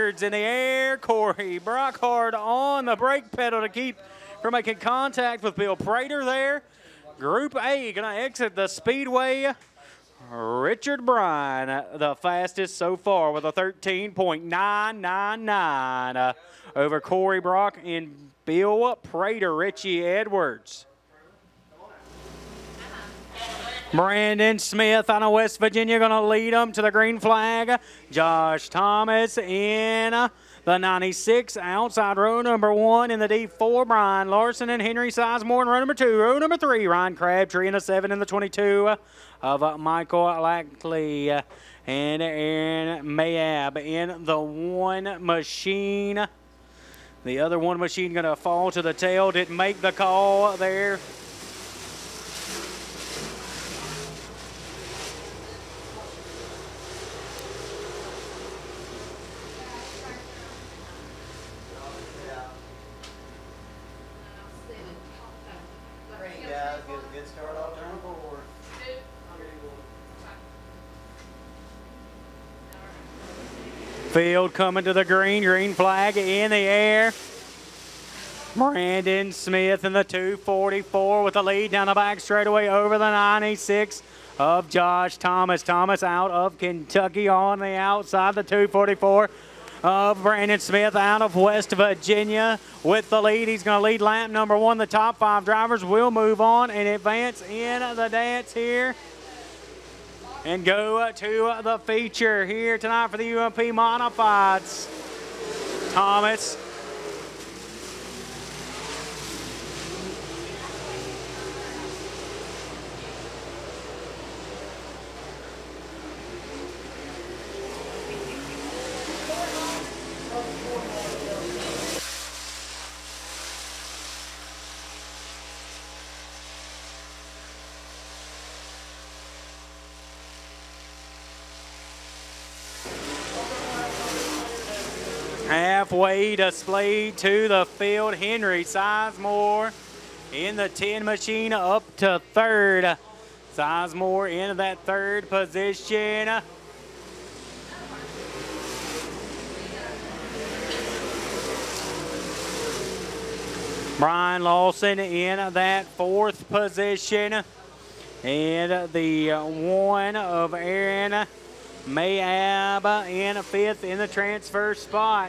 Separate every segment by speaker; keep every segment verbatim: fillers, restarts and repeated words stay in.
Speaker 1: In the air, Corey Brockhard on the brake pedal to keep from making contact with Bill Prater there. Group A going to exit the Speedway. Richard Bryan, the fastest so far with a thirteen point nine nine nine uh, over Corey Brock and Bill Prater, Richie Edwards. Brandon Smith out of West Virginia going to lead them to the green flag. Josh Thomas in the ninety-six, outside row number one in the D four. Brian Larson and Henry Sizemore in row number two. Row number three, Ryan Crabtree in the seven and the twenty-two of Michael Lackley and Aaron Mayab in the one machine. The other one machine going to fall to the tail. Didn't make the call there. Field coming to the green, green flag in the air. Brandon Smith in the two forty-four with the lead down the back straightaway over the ninety-six of Josh Thomas. Thomas out of Kentucky on the outside, the two forty-four of Brandon Smith out of West Virginia with the lead. He's going to lead lap number one. The top five drivers will move on and advance in the dance here and go to the feature here tonight for the U M P Modifieds. Thomas. Halfway displayed to the field, Henry Sizemore in the ten machine up to third. Sizemore in that third position. Brian Lawson in that fourth position. And the one of Aaron Mayab in fifth in the transfer spot.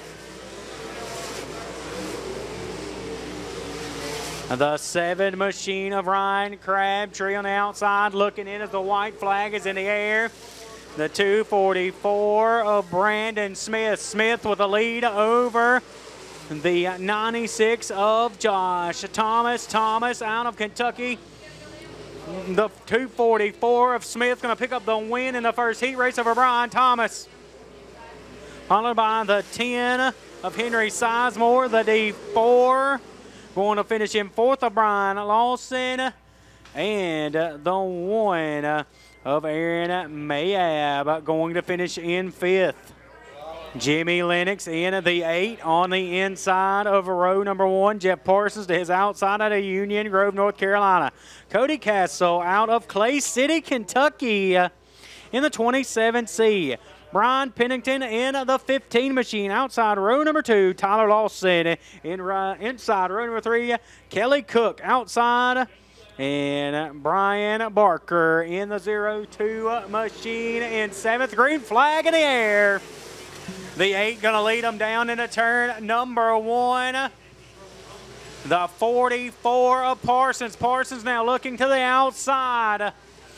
Speaker 1: The seven machine of Ryan Crabtree on the outside looking in as the white flag is in the air. The two forty-four of Brandon Smith. Smith with a lead over the ninety-six of Josh Thomas. Thomas out of Kentucky. The two forty-four of Smith going to pick up the win in the first heat race over Brian Thomas. Followed by the ten of Henry Sizemore, the D four. Going to finish in fourth of Brian Lawson. And the one of Aaron Mayab going to finish in fifth. Jimmy Lennox in the eight on the inside of row number one. Jeff Parsons to his outside out of Union Grove, North Carolina. Cody Castle out of Clay City, Kentucky in the twenty-seven C. Brian Pennington in the fifteen machine outside row number two. Tyler Lawson in uh, inside row number three. Kelly Cook outside. And Brian Barker in the zero two machine in seventh. Green flag in the air. The eight going to lead them down into turn number one. The forty-four of Parsons. Parsons now looking to the outside.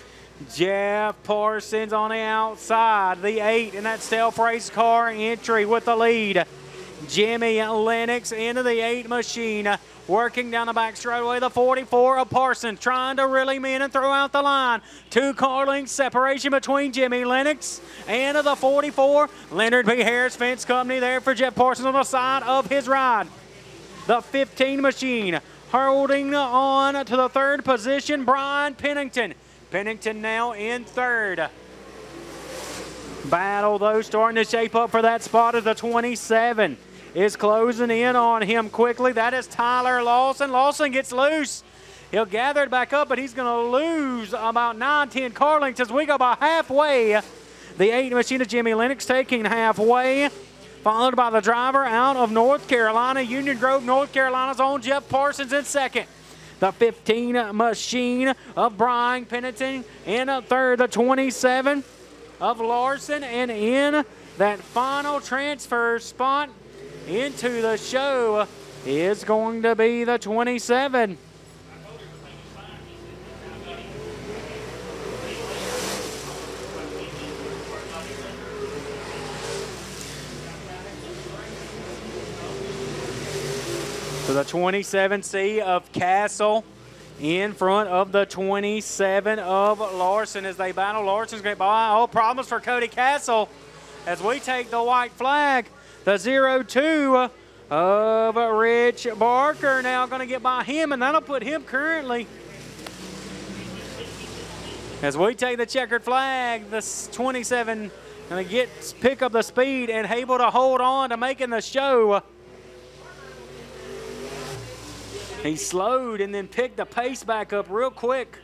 Speaker 1: Jeff Parsons on the outside. The eight in that stealth race car entry with the lead. Jimmy Lennox into the eight machine. Working down the back straightaway, the forty-four of Parsons trying to reel him in and throw out the line. Two car lengths separation between Jimmy Lennox and the forty-four. Leonard B. Harris Fence Company there for Jeff Parsons on the side of his ride. The fifteen machine holding on to the third position, Brian Pennington. Pennington now in third. Battle, though, starting to shape up for that spot as the twenty-seven is closing in on him quickly. That is Tyler Lawson. Lawson gets loose. He'll gather it back up, but he's going to lose about nine, ten car lengths as we go by halfway. The eight machine of Jimmy Lennox taking halfway. followed by the driver out of North Carolina, Union Grove, North Carolina's own Jeff Parsons in second. The fifteen machine of Brian Pennington in third, the twenty-seven of Larson, and in that final transfer spot into the show is going to be the twenty-seven. So the twenty-seven C of Castle in front of the twenty-seven of Larson as they battle. Larson's going to buy all problems for Cody Castle as we take the white flag. The zero two of Rich Barker now going to get by him, and that'll put him currently, as we take the checkered flag, this twenty-seven going to get pick up the speed and able to hold on to making the show. He slowed and then picked the pace back up real quick.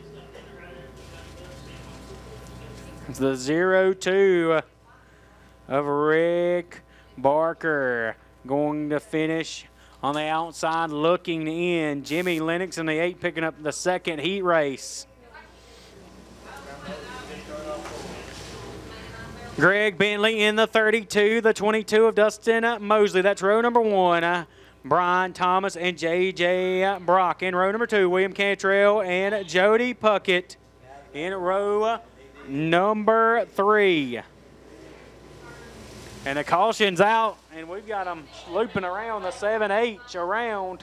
Speaker 1: It's the zero two of Rick Barker going to finish on the outside looking in. Jimmy Lennox in the eight picking up the second heat race. Greg Bentley in the thirty-two, the twenty-two of Dustin Mosley. That's row number one. Brian Thomas and J J Brock in row number two. William Cantrell and Jody Puckett in row number three. And the caution's out, and we've got them looping around the seven H around.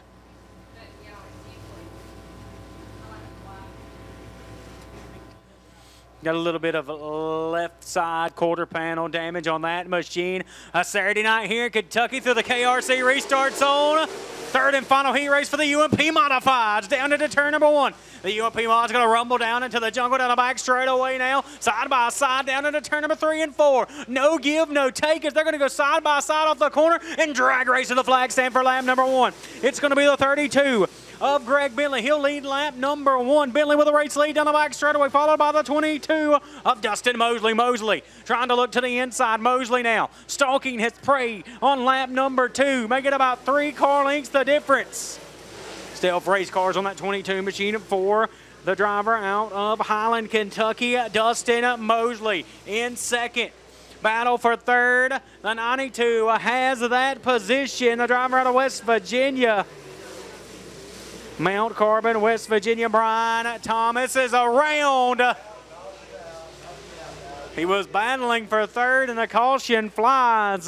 Speaker 1: Got a little bit of left side quarter panel damage on that machine. A Saturday night here in Kentucky through the K R C restart zone. Third and final heat race for the U M P Modifieds down into turn number one. The U M P Mod's going to rumble down into the jungle down the back straight away now. Side by side down into turn number three and four. No give, no take as they're going to go side by side off the corner and drag race to the flag stand for lap number one. It's going to be the thirty-two of Greg Bentley. He'll lead lap number one. Bentley with a race lead down the back straightaway, followed by the twenty-two of Dustin Mosley. Mosley trying to look to the inside. Mosley now stalking his prey on lap number two, making about three car lengths the difference. Stealth race cars on that twenty-two machine for the driver out of Highland, Kentucky, Dustin Mosley in second. Battle for third. The ninety-two has that position. The driver out of West Virginia, Mount Carbon, West Virginia, Brian Thomas is around. He was battling for third, and the caution flies.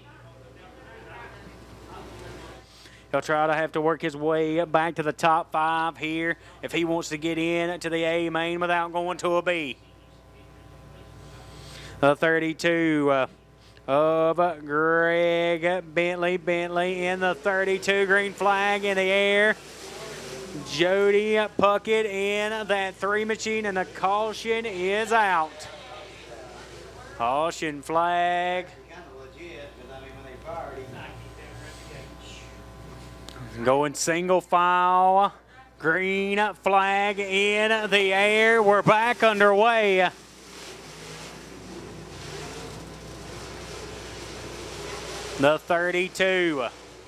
Speaker 1: He'll try to have to work his way back to the top five here if he wants to get in to the A main without going to a B. The thirty-two of Greg Bentley. Bentley in the thirty-two, green flag in the air. Jody Puckett in that three machine, and the caution is out. Caution flag. Going single file. Green flag in the air. We're back underway. The thirty-two.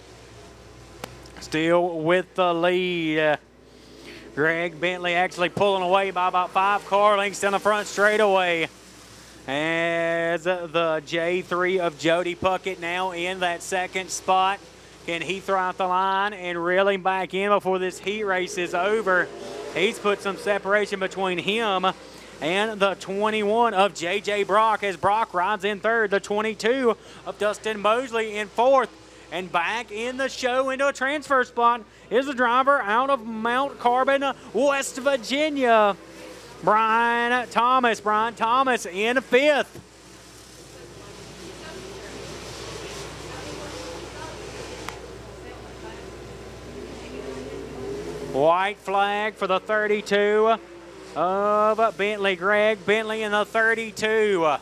Speaker 1: Still with the lead. Greg Bentley actually pulling away by about five car lengths down the front straightaway. As the J three of Jody Puckett now in that second spot. Can he throw out the line and reel him back in before this heat race is over? He's put some separation between him and the twenty-one of J J Brock as Brock rides in third. The twenty-two of Dustin Mosley in fourth. And back in the show into a transfer spot is the driver out of Mount Carbon, West Virginia, Brian Thomas. Brian Thomas in fifth. White flag for the thirty-two of Bentley. Greg Bentley in the thirty-two.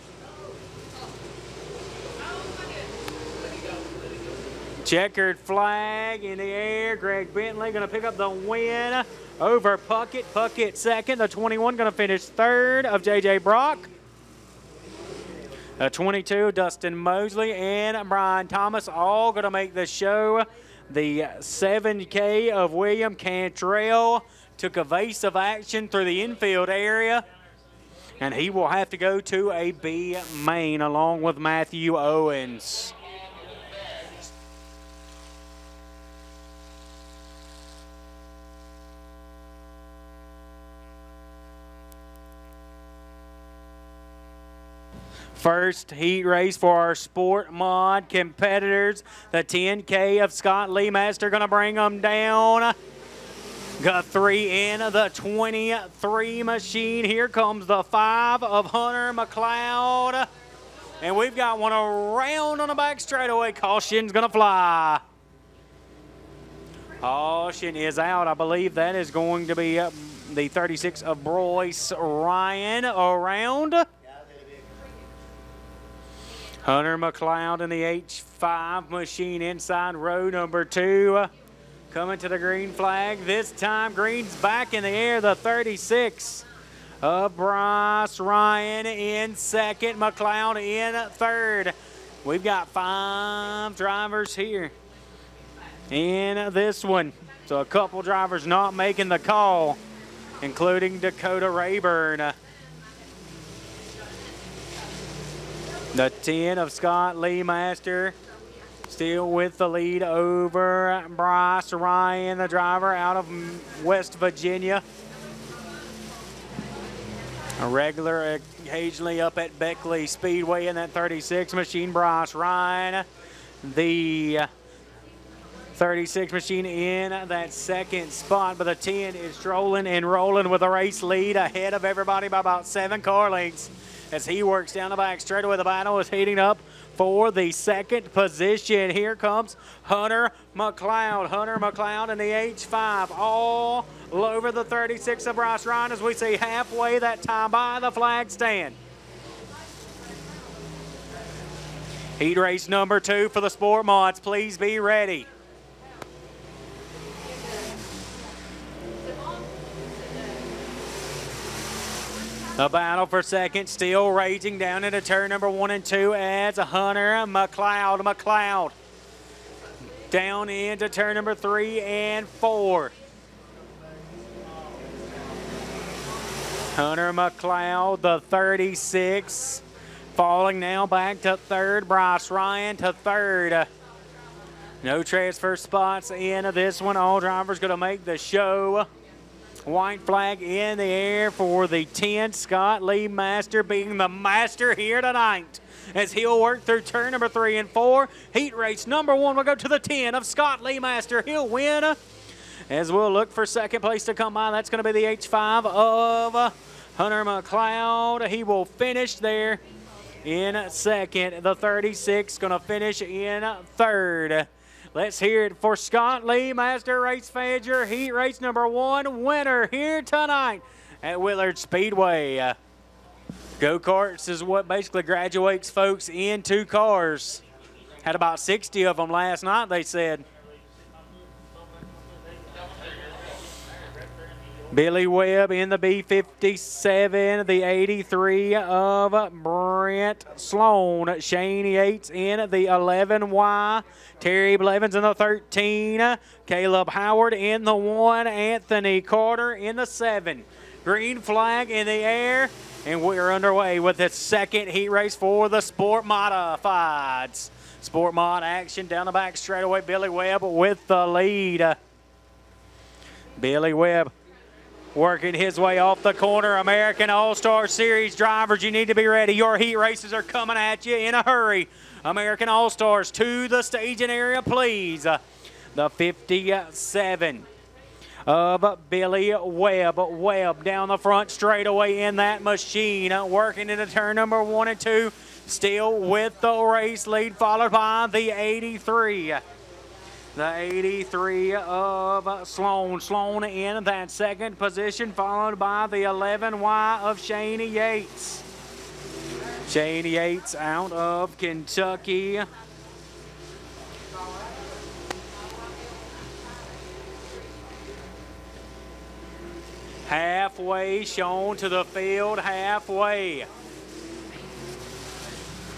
Speaker 1: Checkered flag in the air. Greg Bentley going to pick up the win over Puckett. Puckett second. The twenty-one going to finish third of J J Brock. Uh, twenty-two, Dustin Mosley and Brian Thomas, all going to make the show. The seven K of William Cantrell took evasive action through the infield area, and he will have to go to a B main along with Matthew Owens. First heat race for our Sport Mod competitors. The ten K of Scott Lee Master going to bring them down. Got three in the twenty-three machine. Here comes the five of Hunter McLeod. And we've got one around on the back straightaway. Caution's going to fly. Caution is out. I believe that is going to be the thirty-six of Bryce Ryan around. Hunter McLeod in the H five machine inside row number two. Coming to the green flag. This time green's back in the air. The thirty-six of Bryce Ryan in second. McLeod in third. We've got five drivers here in this one. So a couple drivers not making the call, including Dakota Rayburn. The ten of Scott Lee Master still with the lead over Bryce Ryan, the driver out of West Virginia. A regular occasionally up at Beckley Speedway in that thirty-six machine. Bryce Ryan, the thirty-six machine in that second spot, but the ten is strolling and rolling with a race lead ahead of everybody by about seven car lengths. As he works down the back straightaway, the battle is heating up for the second position. Here comes Hunter McLeod. Hunter McLeod in the H five, all over the thirty-six of Bryce Ryan as we see halfway that time by the flag stand. Heat race number two for the Sport Mods. Please be ready. The battle for second still raging down into turn number one and two as Hunter McLeod. McLeod down into turn number three and four. Hunter McLeod, the thirty-six, falling now back to third. Bryce Ryan to third. No transfer spots in this one. All drivers going to make the show. White flag in the air for the ten, Scott Lee Master being the master here tonight as he'll work through turn number three and four. Heat race number one will go to the ten of Scott Lee Master. He'll win as we'll look for second place to come by. That's going to be the H five of Hunter McLeod. He will finish there in second. The thirty-six going to finish in third. Let's hear it for Scott Lee Master Race fans. Your heat race number one winner here tonight at Willard Speedway. Go-karts is what basically graduates folks into cars. Had about sixty of them last night, they said. Billy Webb in the B fifty-seven, the eighty-three of Brent Sloan. Shane Yates in the eleven Y. Terry Blevins in the thirteen. Caleb Howard in the one. Anthony Carter in the seven. Green flag in the air, and we're underway with the second heat race for the Sport Modifieds. Sport Mod action down the back straightaway. Billy Webb with the lead. Billy Webb working his way off the corner. American All-Star Series drivers, you need to be ready. Your heat races are coming at you in a hurry. American All-Stars to the staging area, please. The fifty-seven of Billy Webb. Webb down the front straightaway in that machine, working into turn number one and two. Still with the race lead, followed by the eighty-three. The eighty-three of Sloan. Sloan in that second position, followed by the eleven Y of Shane Yates. Shane Yates out of Kentucky. Halfway shown to the field, halfway.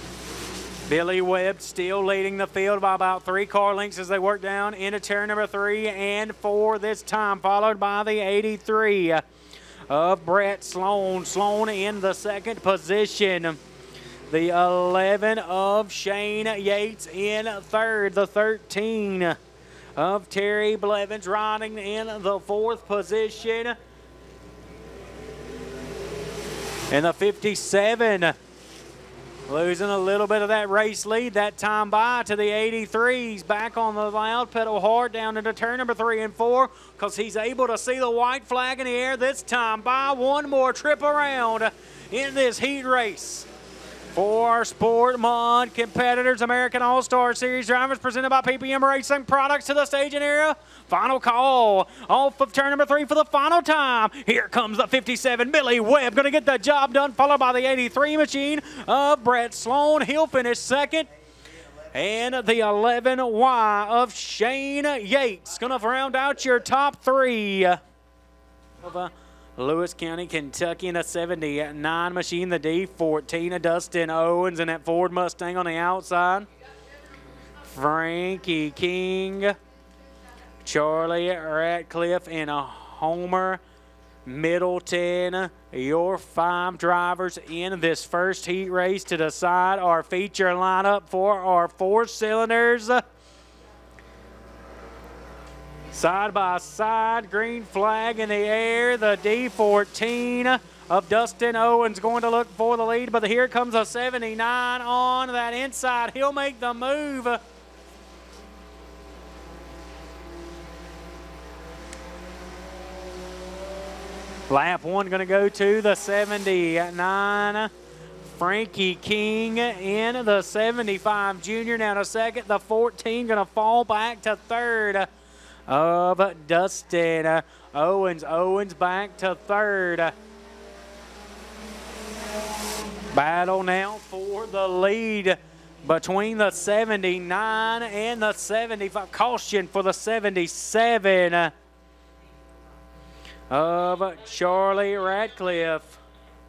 Speaker 1: Billy Webb still leading the field by about three car lengths as they work down into turn number three and four this time, followed by the eighty-three of Brett Sloan. Sloan in the second position. The eleven of Shane Yates in third. The thirteen of Terry Blevins riding in the fourth position. And the fifty-seven losing a little bit of that race lead that time by to the eighty-threes. Back on the loud pedal hard down into turn number three and four because he's able to see the white flag in the air this time by. One more trip around in this heat race. For our Sport Mod competitors, American All-Star Series drivers presented by P P M Racing Products to the staging area. Final call off of turn number three for the final time. Here comes the fifty-seven, Billy Webb, going to get the job done, followed by the eighty-three machine of Brett Sloan. He'll finish second. And the eleven Y of Shane Yates going to round out your top three. Of a Lewis County, Kentucky in a seventy-nine machine, the D fourteen of Dustin Owens and that Ford Mustang on the outside. Frankie King, Charlie Ratcliffe, and a Homer Middleton, your five drivers in this first heat race to decide our feature lineup for our four cylinders. Side by side, green flag in the air. The D fourteen of Dustin Owens going to look for the lead, but here comes a seventy-nine on that inside. He'll make the move. Lap one going to go to the seventy-nine. Frankie King in the seventy-five junior. Now to second, the fourteen going to fall back to third of Dustin uh, Owens. Owens back to third. Battle now for the lead between the seventy-nine and the seventy-five. Caution for the seventy-seven of Charlie Ratcliffe.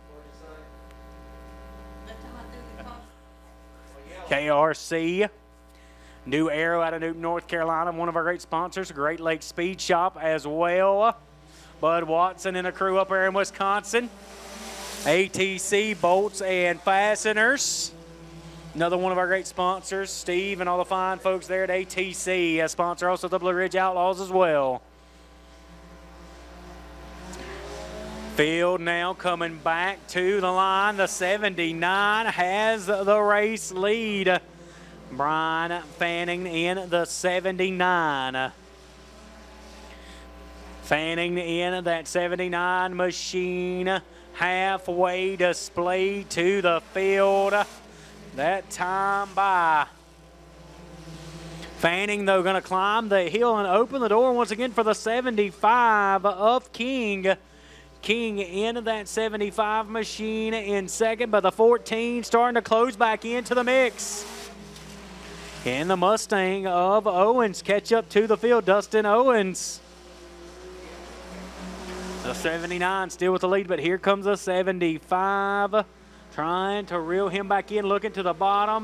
Speaker 1: K R C. New Arrow out of Newton, North Carolina, one of our great sponsors, Great Lakes Speed Shop as well. Bud Watson and a crew up there in Wisconsin. A T C Bolts and Fasteners. Another one of our great sponsors, Steve and all the fine folks there at A T C. A sponsor also the Blue Ridge Outlaws as well. Field now coming back to the line. The seventy-nine has the race lead. Brian Fanning in the seventy-nine. Fanning in that seventy-nine machine. Halfway display to the field. That time by. Fanning, though, going to climb the hill and open the door once again for the seventy-five of King. King into that seventy-five machine in second, but the fourteen starting to close back into the mix. And the Mustang of Owens catch up to the field. Dustin Owens. The seventy-nine still with the lead, but here comes the seventy-five. Trying to reel him back in, looking to the bottom.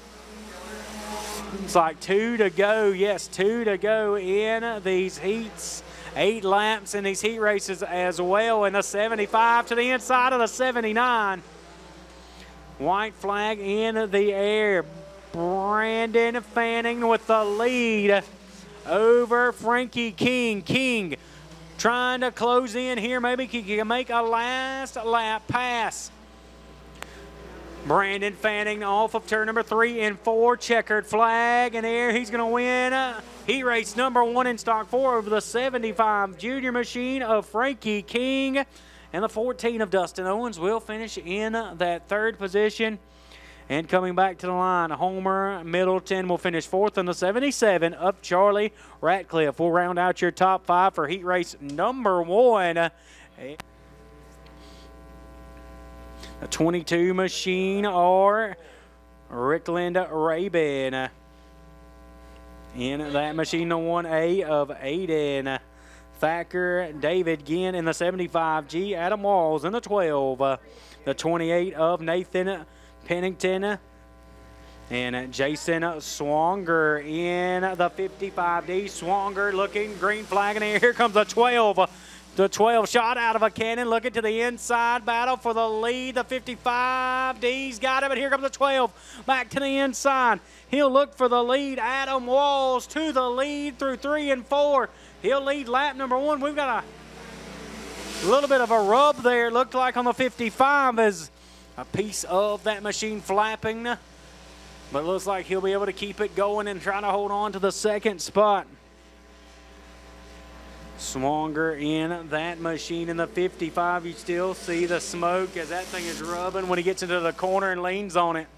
Speaker 1: It's like two to go. Yes, two to go in these heats. Eight laps in these heat races as well. And the seventy-five to the inside of the seventy-nine. White flag in the air. Brandon Fanning with the lead over Frankie King. King trying to close in here. Maybe he can make a last lap pass. Brandon Fanning off of turn number three and four. Checkered flag in the air. He's going to win heat race number one in stock four over the seventy-five junior machine of Frankie King. And the fourteen of Dustin Owens will finish in that third position. And coming back to the line, Homer Middleton will finish fourth in the seventy-seven of Charlie Ratcliffe. We'll round out your top five for heat race number one. A twenty-two machine or Rickland Rabin. In that machine, the one A of Aiden Thacker. David Ginn in the seventy-five G. Adam Walls in the twelve. The twenty-eight of Nathan Pennington. And Jason Swanger in the fifty-five D. Swanger looking, green flag in the air. Here comes the twelve. The twelve shot out of a cannon, looking to the inside, battle for the lead. The fifty-five D's got him, and here comes the twelve. Back to the inside. He'll look for the lead. Adam Walls to the lead through three and four. He'll lead lap number one. We've got a little bit of a rub there. Looked like on the fifty-five as a piece of that machine flapping. But looks like he'll be able to keep it going and try to hold on to the second spot. Swanger in that machine in the fifty-five. You still see the smoke as that thing is rubbing when he gets into the corner and leans on it.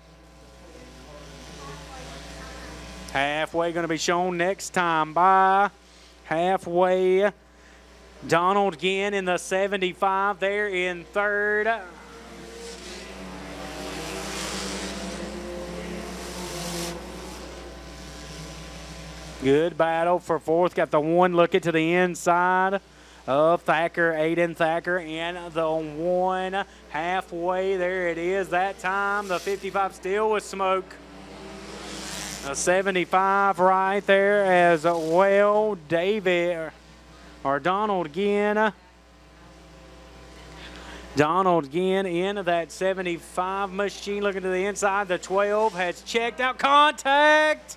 Speaker 1: Halfway going to be shown next time by halfway. Donald Ginn in the seventy-five there in third. Good battle for fourth. Got the one looking to the inside of Thacker, Aiden Thacker, and the one halfway. There it is that time. The fifty-five still with smoke. A seventy-five right there as well. David or Donald Ginn. Donald Ginn in that seventy-five machine looking to the inside. The twelve has checked out. Contact.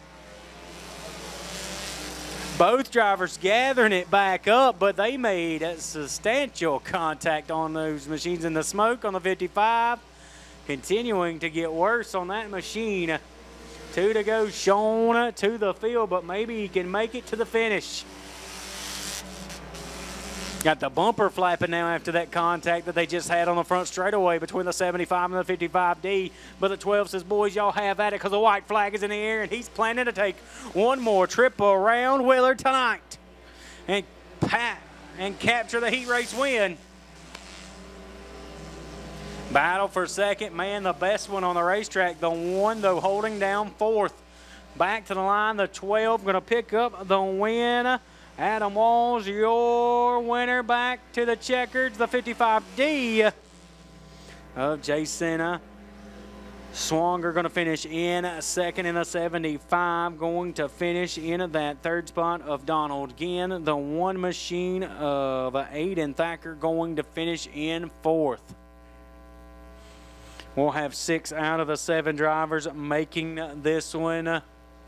Speaker 1: Both drivers gathering it back up, but they made a substantial contact on those machines. In the smoke on the fifty-five, continuing to get worse on that machine. Two to go, Sean to the field, but maybe he can make it to the finish. Got the bumper flapping now after that contact that they just had on the front straightaway between the seventy-five and the fifty-five D. But the twelve says, boys, y'all have at it because the white flag is in the air, and he's planning to take one more trip around Willard tonight and pat and capture the heat race win. Battle for second. Man, the best one on the racetrack. The one, though, holding down fourth. Back to the line, the twelve going to pick up the win. Adam Walls, your winner. Back to the checkers, the fifty-five D of Jason Swanger going to finish in second in the seventy-five. Going to finish in that third spot of Donald Ginn. The one machine of Aiden Thacker going to finish in fourth. We'll have six out of the seven drivers making this one.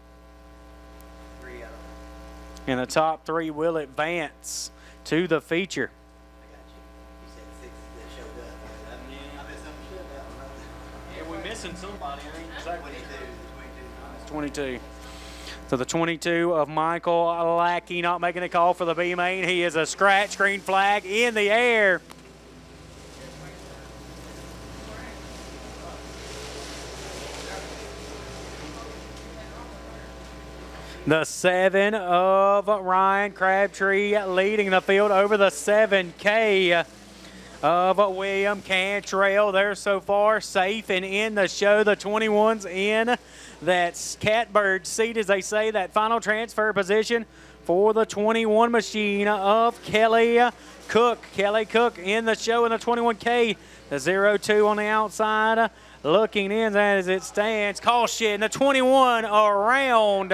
Speaker 1: And the top three will advance to the feature.
Speaker 2: I got you. You said six that showed up. Yeah, I missed some shit.
Speaker 1: Yeah, we're missing somebody. I ain't exactly.
Speaker 2: twenty-two.
Speaker 1: twenty-two. So the twenty-two of Michael Lackey not making a call for the B main. He is a scratch, green flag in the air. The seven of Ryan Crabtree leading the field over the seven K of William Cantrell. They're so far safe and in the show. The twenty-one's in that catbird seat, as they say, that final transfer position for the twenty-one machine of Kelly Cook. Kelly Cook in the show in the twenty-one K. The zero two on the outside looking in as it stands. Caution, the twenty-one around.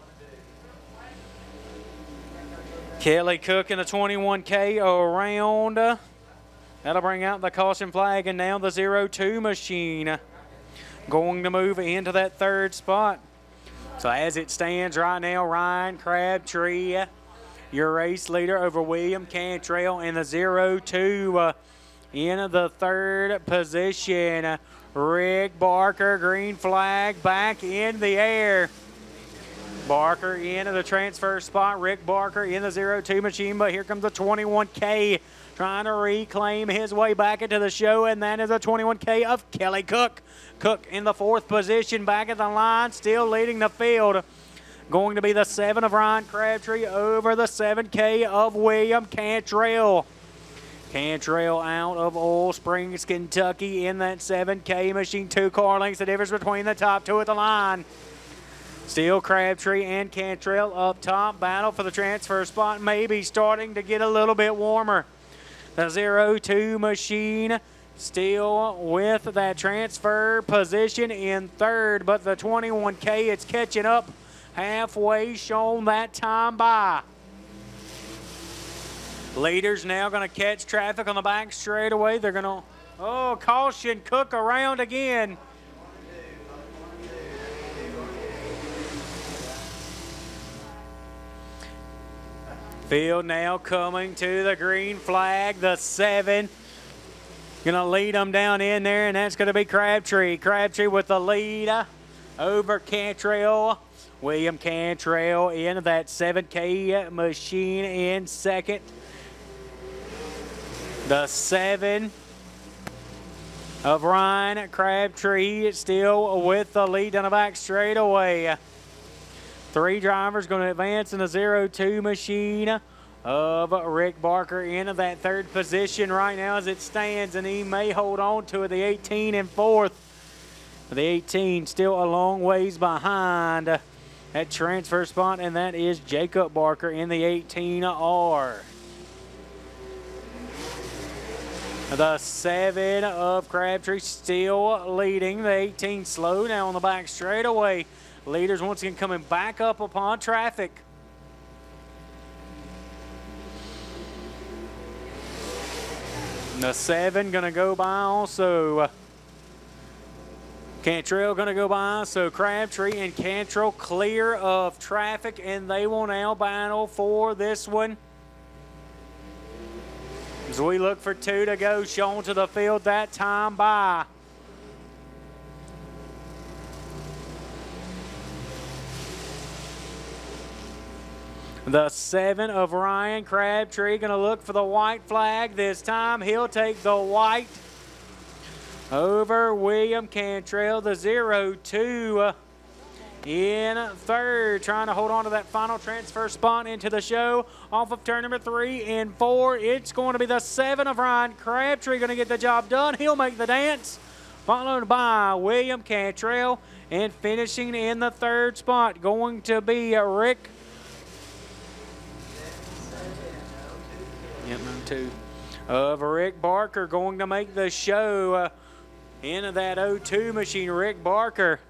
Speaker 1: Kelly Cook in the twenty-one K around. That'll bring out the caution flag, and now the zero two machine going to move into that third spot. So as it stands right now, Ryan Crabtree, your race leader over William Cantrell, in the zero two uh, in the third position. Rick Barker, green flag back in the air. Barker into the transfer spot. Rick Barker in the zero two machine, but here comes the twenty-one K trying to reclaim his way back into the show, and that is a twenty-one K of Kelly Cook. Cook in the fourth position, back at the line, still leading the field. Going to be the seven of Ryan Crabtree over the seven K of William Cantrell. Cantrell out of Oil Springs, Kentucky in that seven K machine. Two car lengths, the difference between the top two at the line. Still Crabtree and Cantrell up top. Battle for the transfer spot, maybe starting to get a little bit warmer. The zero two machine still with that transfer position in third, but the twenty-one K, it's catching up halfway, shown that time by. Leaders now going to catch traffic on the back straightaway. They're going to, oh, caution, Cook around again. Field now coming to the green flag, the seven. Going to lead them down in there, and that's going to be Crabtree. Crabtree with the lead over Cantrell. William Cantrell in that seven K machine in second. The seven of Ryan Crabtree still with the lead on the back straightaway. Three drivers going to advance in the zero two machine of Rick Barker in that third position right now as it stands, and he may hold on to it. The eighteen in fourth. The eighteen still a long ways behind that transfer spot, and that is Jacob Barker in the eighteen R. The seven of Crabtree still leading. The eighteen slow now on the back straightaway. Leaders once again coming back up upon traffic. The seven going to go by also. Cantrell going to go by, so Crabtree and Cantrell clear of traffic, and they will now battle for this one. As we look for two to go, shown to the field that time by. The seven of Ryan Crabtree going to look for the white flag this time. He'll take the white over William Cantrell. The zero two in third, trying to hold on to that final transfer spot into the show. Off of turn number three and four, it's going to be the seven of Ryan Crabtree going to get the job done. He'll make the dance, followed by William Cantrell, and finishing in the third spot going to be Rick. Yep, number two of Rick Barker going to make the show uh, into that oh two machine. Rick Barker.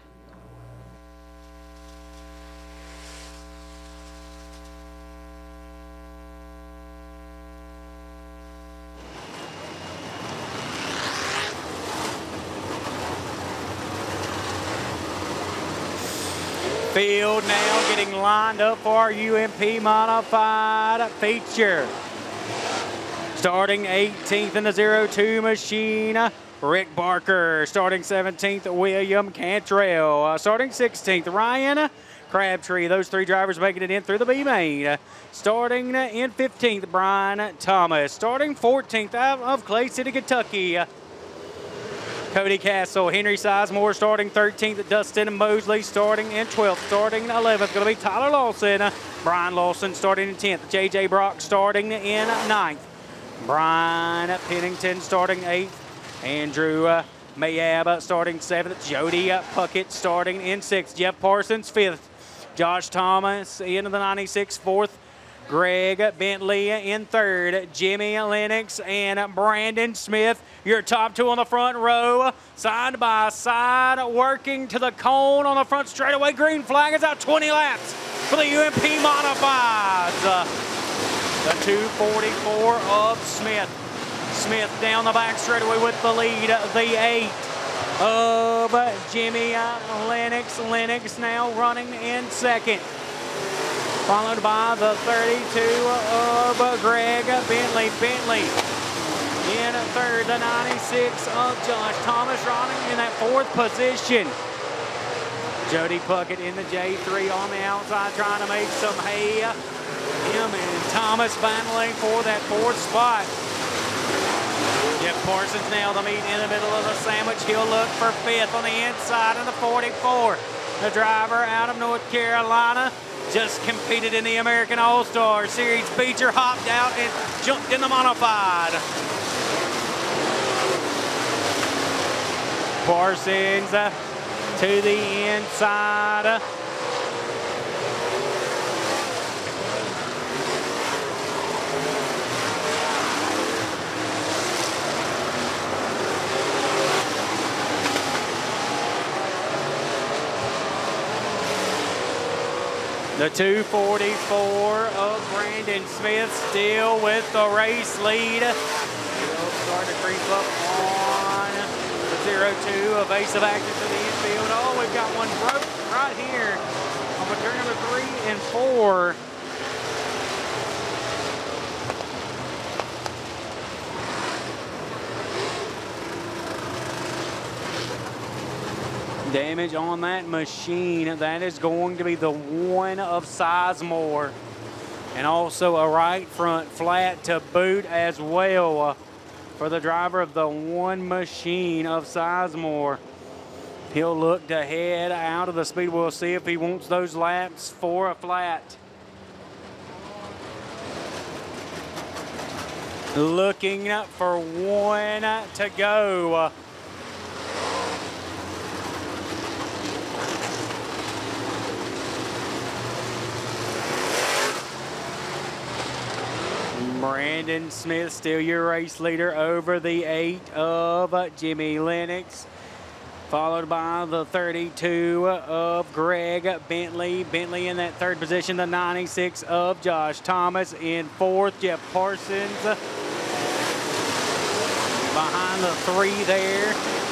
Speaker 1: Field now getting lined up for our U M P modified feature. Starting eighteenth in the zero two machine, Rick Barker. Starting seventeenth, William Cantrell. Uh, starting sixteenth, Ryan Crabtree. Those three drivers making it in through the B main. Starting in fifteenth, Brian Thomas. Starting fourteenth out of Clay City, Kentucky, Cody Castle. Henry Sizemore starting thirteenth, Dustin Mosley starting in twelfth. Starting eleventh, going to be Tyler Lawson. Brian Lawson starting in tenth. J J Brock starting in ninth. Brian Pennington starting eighth. Andrew uh, Mayab starting seventh. Jody uh, Puckett starting in sixth. Jeff Parsons fifth. Josh Thomas into the ninety-six fourth. Greg Bentley in third. Jimmy Lennox and Brandon Smith, your top two on the front row, side by side, working to the cone on the front straightaway. Green flag is out, twenty laps for the U M P Modifieds. Uh, the two forty-four of Smith. Smith down the back straightaway with the lead. The eight of Jimmy Lennox. Lennox now running in second, followed by the thirty-two of Greg Bentley. Bentley in third, the ninety-six of Josh Thomas running in that fourth position. Jody Puckett in the J three on the outside trying to make some hay. Him and Thomas battling for that fourth spot. Jeff Parsons now the meat in the middle of the sandwich. He'll look for fifth on the inside of the forty-four. The driver out of North Carolina just competed in the American All-Star Series feature, hopped out and jumped in the modified. Parsons uh, to the inside. The two forty-four of Brandon Smith still with the race lead. He'll start to creep up on the zero two of Ace of Action to the infield. Oh, we've got one broke right here on turn number three and four. Damage on that machine. That is going to be the one of Sizemore. And also a right front flat to boot as well for the driver of the one machine of Sizemore. He'll look to head out of the speed. We'll see if he wants those laps for a flat. Looking for one to go. Brandon Smith, still your race leader over the eight of Jimmy Lennox, followed by the thirty-two of Greg Bentley. Bentley in that third position, the ninety-six of Josh Thomas. In fourth, Jeff Parsons. Behind the three there,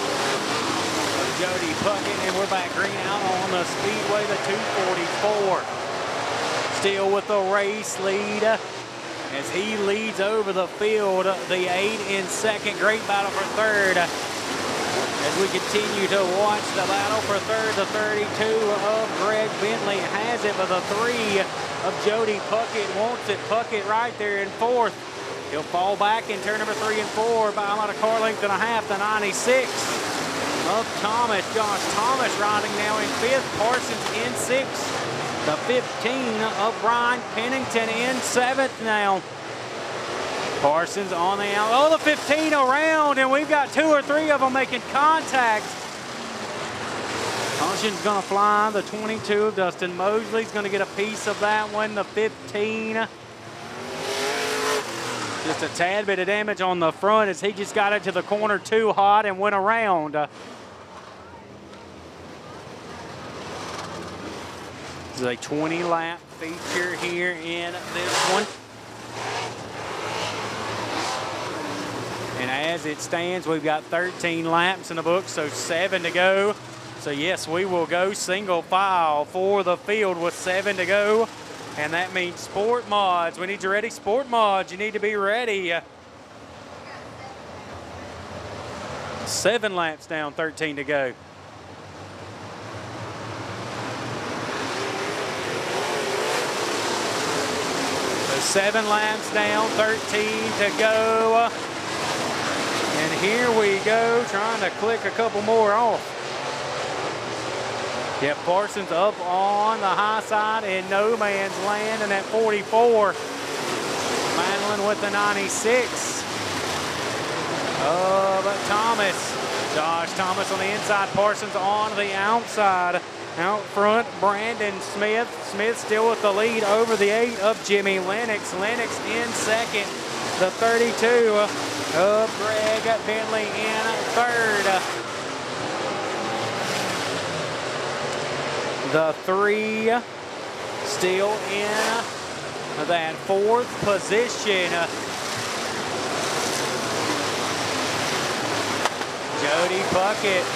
Speaker 1: Jody Puckett, and we're back green out on the Speedway, the two forty-four. Still with the race lead as he leads over the field. The eight in second. Great battle for third. As we continue to watch the battle for third, the thirty-two of Greg Bentley has it, but the three of Jody Puckett wants it. Puckett right there in fourth. He'll fall back in turn number three and four by about a car length and a half. The ninety-six of Thomas. Josh Thomas riding now in fifth. Parsons in sixth. The fifteen of Brian Pennington in seventh now. Parsons on the out. Oh, the fifteen around, and we've got two or three of them making contact. Caution's going to fly. The twenty-two of Dustin Mosley's going to get a piece of that one. The fifteen. Just a tad bit of damage on the front as he just got it to the corner too hot and went around. This is a twenty lap feature here in this one. And as it stands, we've got thirteen laps in the book, so seven to go. So yes, we will go single file for the field with seven to go. And that means Sport Mods. We need you ready, Sport Mods. You need to be ready. Seven laps down, thirteen to go. Seven laps down, thirteen to go. And here we go, trying to click a couple more off. Yeah, Parsons up on the high side in no man's land, and that forty-four. Madeline with the ninety-six of Thomas. Josh Thomas on the inside, Parsons on the outside. Out front, Brandon Smith. Smith still with the lead over the eight of Jimmy Lennox. Lennox in second. The thirty-two of Greg Bentley in third. The three still in that fourth position. Jody Puckett.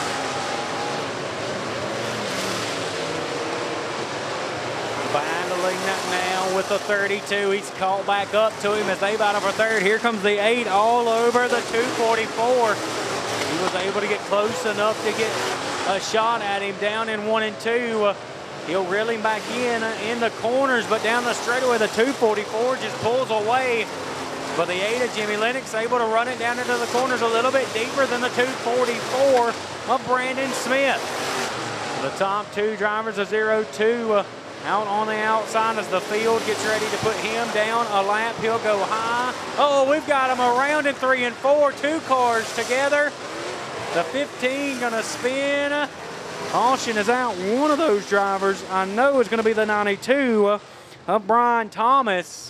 Speaker 1: Battling now with the thirty-two. He's caught back up to him as they battle for third. Here comes the eight all over the two forty-four. He was able to get close enough to get a shot at him down in one and two. Uh, he'll reel him back in uh, in the corners, but down the straightaway, the two forty-four just pulls away. But the eight of Jimmy Lennox able to run it down into the corners a little bit deeper than the two forty-four of Brandon Smith. The top two drivers of zero two uh, out on the outside as the field gets ready to put him down a lap. He'll go high. Oh, we've got him around in three and four, two cars together. The fifteen gonna spin. Caution is out. One of those drivers I know is gonna be the ninety-two of Brian Thomas.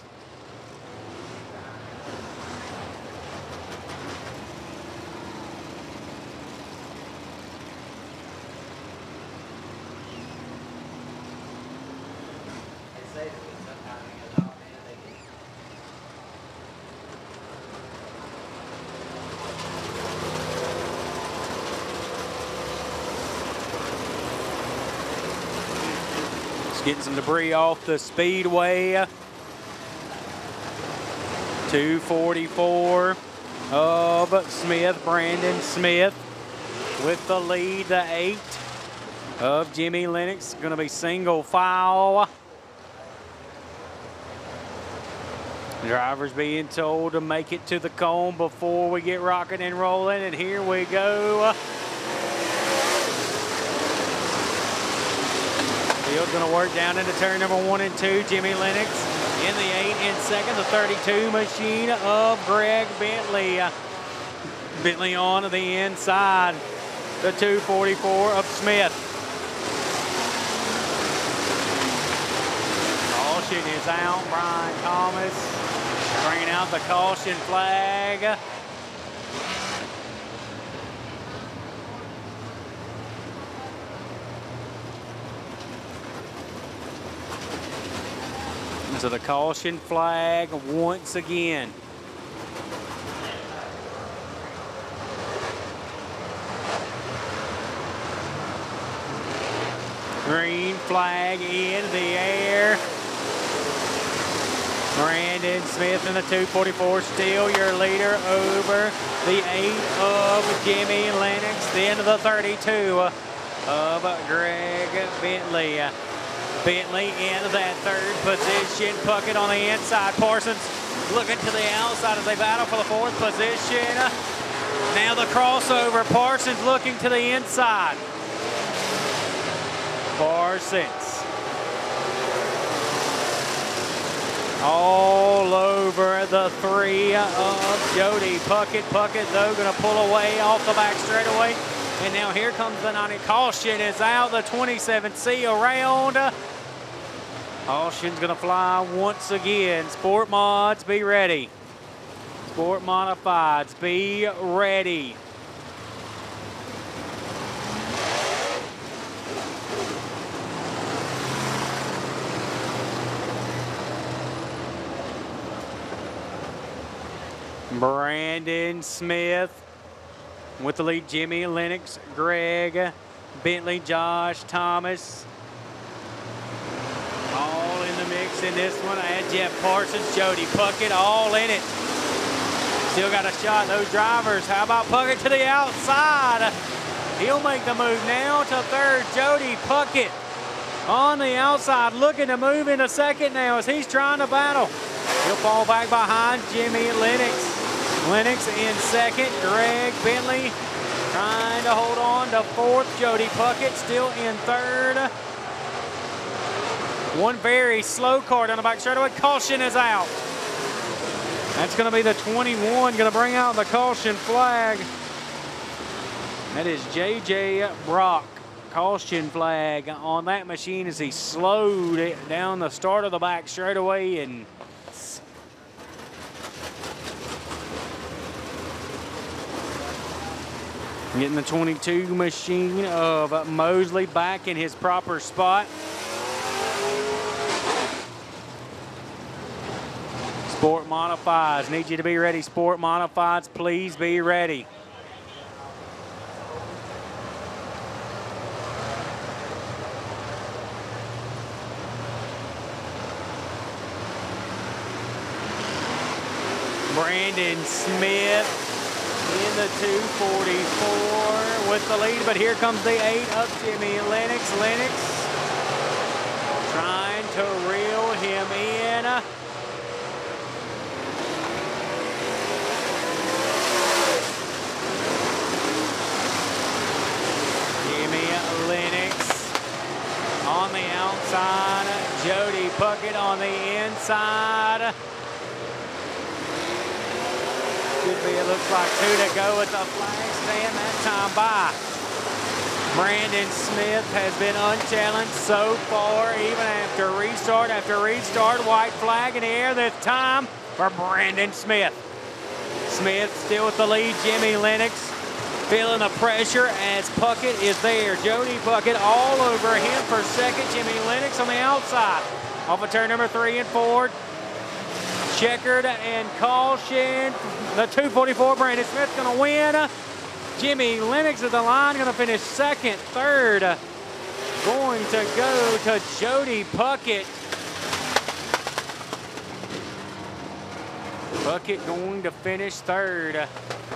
Speaker 1: getting some debris off the Speedway. two forty-four of Smith, Brandon Smith with the lead, the eight of Jimmy Lennox. Going to be single file. Drivers being told to make it to the cone before we get rocking and rolling, and here we go. Field's going to work down into turn number one and two. Jimmy Lennox in the eight in second, the thirty-two machine of Greg Bentley. Bentley on the inside, the two forty-four of Smith. Caution is out, Brian Thomas bringing out the caution flag. So the caution flag once again. Green flag in the air. Brandon Smith in the two forty-four, still your leader over the eight of Jimmy Lennox. Then the thirty-two of Greg Bentley. Bentley in that third position. Puckett on the inside. Parsons looking to the outside as they battle for the fourth position. Now the crossover. Parsons looking to the inside. Parsons all over the three of Jody Puckett. Puckett, though, going to pull away off the back straightaway. And now here comes the ninety. Caution is out, the twenty-seven C around. Caution's going to fly once again. Sport Mods, be ready. Sport Modifieds, be ready. Brandon Smith with the lead. Jimmy Lennox, Greg Bentley, Josh Thomas, all in the mix in this one. I had Jeff Parsons, Jody Puckett, all in it. Still got a shot, those drivers. How about Puckett to the outside? He'll make the move now to third. Jody Puckett on the outside, looking to move into second now as he's trying to battle. He'll fall back behind Jimmy Lennox. Lennox in second. Greg Bentley trying to hold on to fourth. Jody Puckett still in third. One very slow car down the back straightaway. Caution is out. That's going to be the twenty-one, going to bring out the caution flag. That is J J Brock. Caution flag on that machine as he slowed it down the start of the back straightaway. And getting the twenty-two machine of Mosley back in his proper spot. Sport Modifieds, need you to be ready. Sport Modifieds, please be ready. Brandon Smith in the two forty-four with the lead, but here comes the eight of Jimmy Lennox. Lennox trying to reel him in. Jimmy Lennox on the outside. Jody Puckett on the inside. Should be, it looks like two to go with the flag stand that time by. Brandon Smith has been unchallenged so far, even after restart after restart. White flag in the air this time for Brandon Smith. Smith still with the lead. Jimmy Lennox feeling the pressure as Puckett is there. Jody Puckett all over him for second. Jimmy Lennox on the outside. Off of turn number three and four. Checkered and caution. The two forty-four, Brandon Smith going to win. Jimmy Lennox at the line, going to finish second, third. going to go to Jody Puckett. Puckett going to finish third.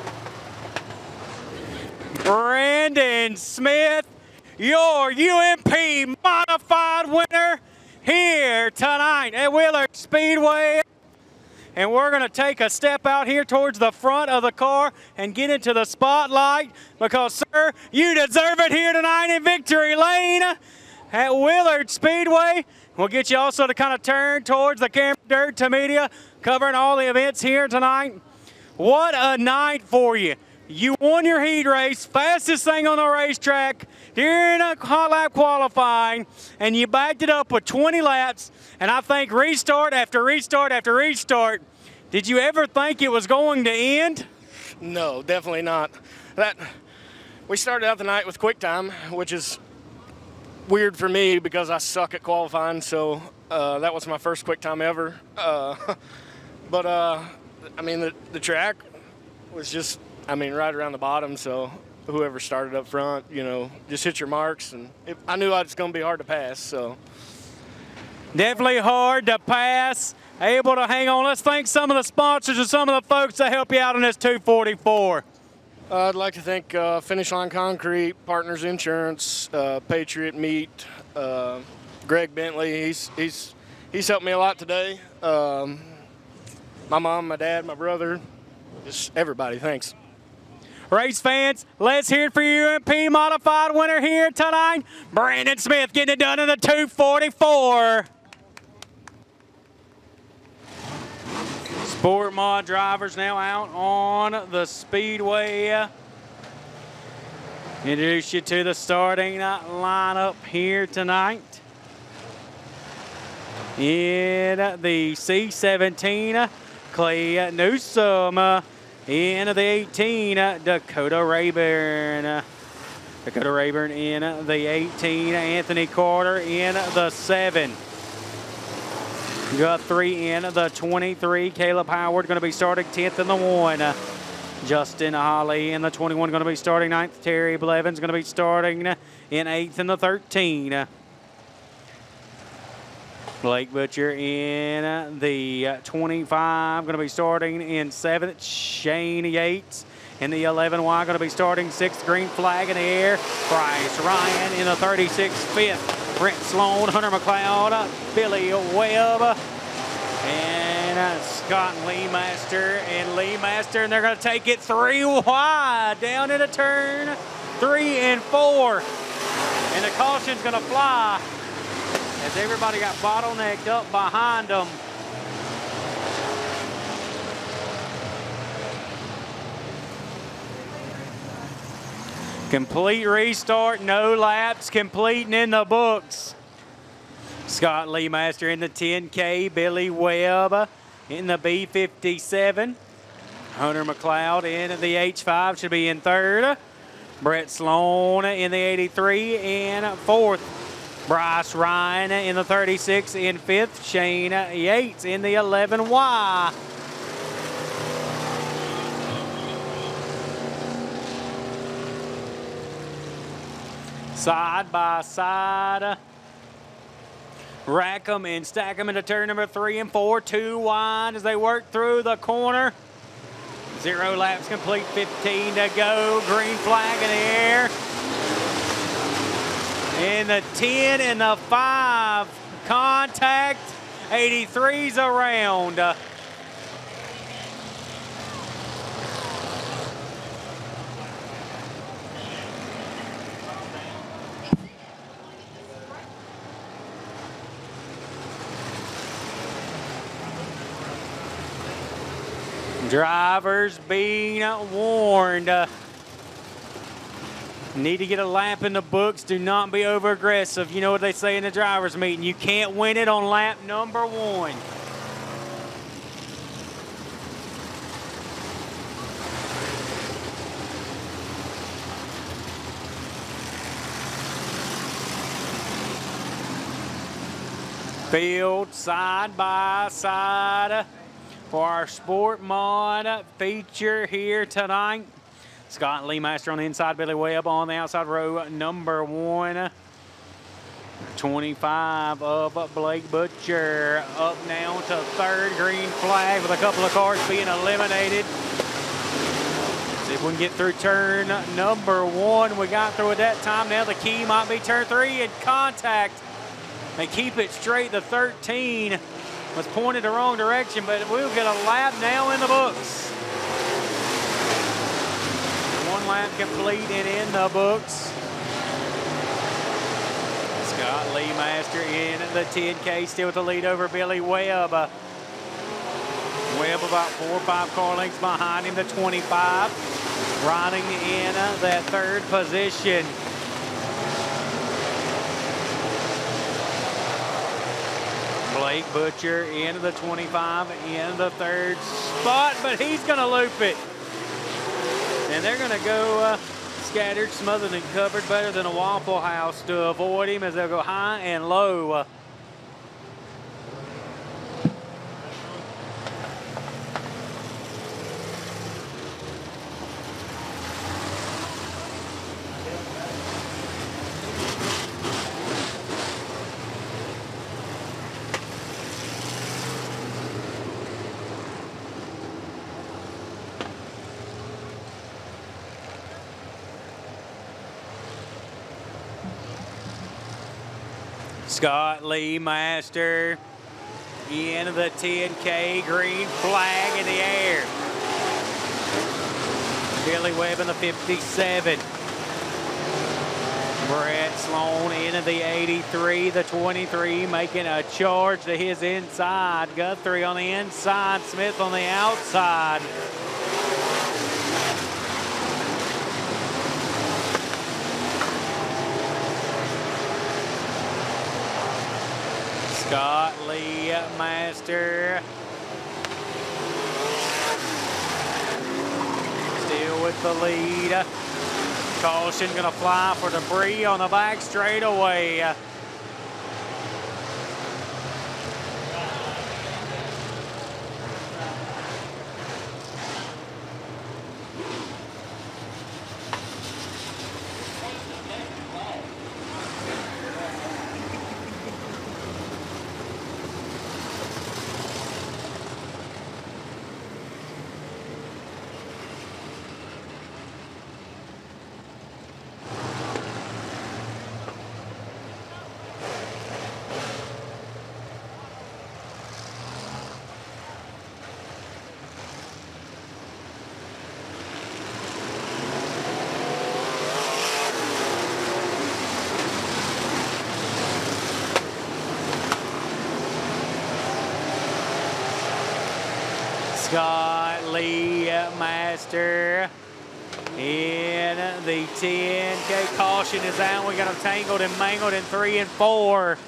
Speaker 1: Brandon Smith, your U M P modified winner here tonight at Willard Speedway. And we're going to take a step out here towards the front of the car and get into the spotlight because, sir, you deserve it here tonight in Victory Lane at Willard Speedway. We'll get you also to kind of turn towards the camera dirt to media, covering all the events here tonight. What a night for you. You won your heat race, fastest thing on the racetrack during a hot lap qualifying, and you backed it up with twenty laps, and I think restart after restart after restart. Did you ever think it was going to end?
Speaker 3: No, definitely not. That we started out the night with quick time, which is weird for me because I suck at qualifying, so uh, that was my first quick time ever. Uh, but, uh, I mean, the, the track was just, I mean, right around the bottom, so whoever started up front, you know, just hit your marks, and it, I knew it's going to be hard to pass, so.
Speaker 1: Definitely hard to pass, able to hang on. Let's thank some of the sponsors and some of the folks that help you out in this two forty-four.
Speaker 3: Uh, I'd like to thank uh, Finish Line Concrete, Partners Insurance, uh, Patriot Meat, uh, Greg Bentley. He's, he's, he's helped me a lot today. Um, my mom, my dad, my brother, just everybody, thanks.
Speaker 1: Race fans, let's hear it for your U M P modified winner here tonight. Brandon Smith getting it done in the two forty-four. Sport mod drivers now out on the speedway. Introduce you to the starting lineup here tonight. In the C seventeen, Clay Newsom. In the eighteen, Dakota Rayburn. Dakota Rayburn in the eighteen, Anthony Carter in the seven. Guthrie in the twenty-three, Caleb Howard going to be starting tenth in the one. Justin Holly in the twenty-one going to be starting ninth. Terry Blevins going to be starting in eighth in the thirteen. Blake Butcher in the twenty-five, going to be starting in seventh. Shane Yates in the eleven Y, going to be starting sixth. Green flag in the air. Bryce Ryan in the thirty-six, fifth. Brent Sloan, Hunter McLeod, Billy Webb, and Scott Lee Master and Lee Master, and they're going to take it three wide down in a turn, three and four. And the caution's going to fly as everybody got bottlenecked up behind them. Complete restart, no laps, completing in the books. Scott Lee Master in the ten K, Billy Webb in the B fifty-seven. Hunter McLeod in the H five, should be in third. Brett Sloan in the eighty-three and fourth. Bryce Ryan in the thirty-six in fifth. Shane Yates in the eleven Y. Side by side. Rack them and stack them into turn number three and four. Two wide as they work through the corner. Zero laps complete, fifteen to go. Green flag in the air. In the ten and the five, contact. eighty-threes around. Drivers being warned. Uh, need to get a lap in the books. Do not be over aggressive. You know what they say in the drivers meeting. You can't win it on lap number one. Field side by side for our Sport Mod feature here tonight. Scott Lee Master on the inside, Billy Webb on the outside row number one. twenty-five of Blake Butcher up now to third. Green flag with a couple of cars being eliminated. See if we can get through turn number one. We got through it that time. Now the key might be turn three and contact. They keep it straight. The thirteen was pointed the wrong direction, but we'll get a lap now in the books. One lap complete and in the books. Scott Lee Master in the ten K, still with the lead over Billy Webb. Uh, Webb about four or five car lengths behind him, the twenty-five. Riding in uh, that third position. Blake Butcher into the twenty-five in the third spot, but he's going to loop it. And they're going to go uh, scattered, smothered, and covered better than a Waffle House to avoid him as they'll go high and low. Uh, Scott Lee Master into the ten K, green flag in the air. Billy Webb in the fifty-seven. Brett Sloan into the eighty-three, the twenty-three making a charge to his inside. Guthrie on the inside, Smith on the outside. Scott Lee Master still with the lead. Caution gonna fly for debris on the back straightaway. Scott Lee Master in the ten K. Caution is out. We got them tangled and mangled in three and four.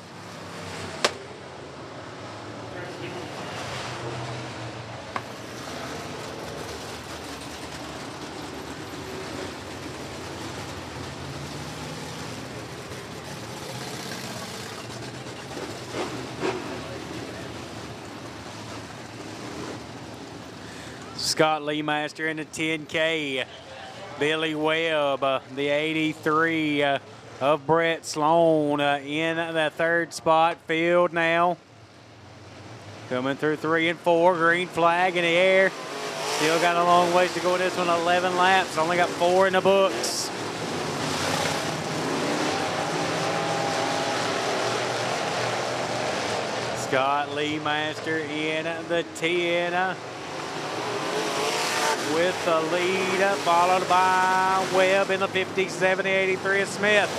Speaker 1: Scott Lee Master in the ten K. Billy Webb, uh, the eighty-three uh, of Brett Sloan uh, in the third spot. Field now. Coming through three and four. Green flag in the air. Still got a long ways to go in this one. eleven laps. Only got four in the books. Scott Lee Master in the ten. Uh, with the lead, followed by Webb in the fifty-seven, the eighty-three of Smith.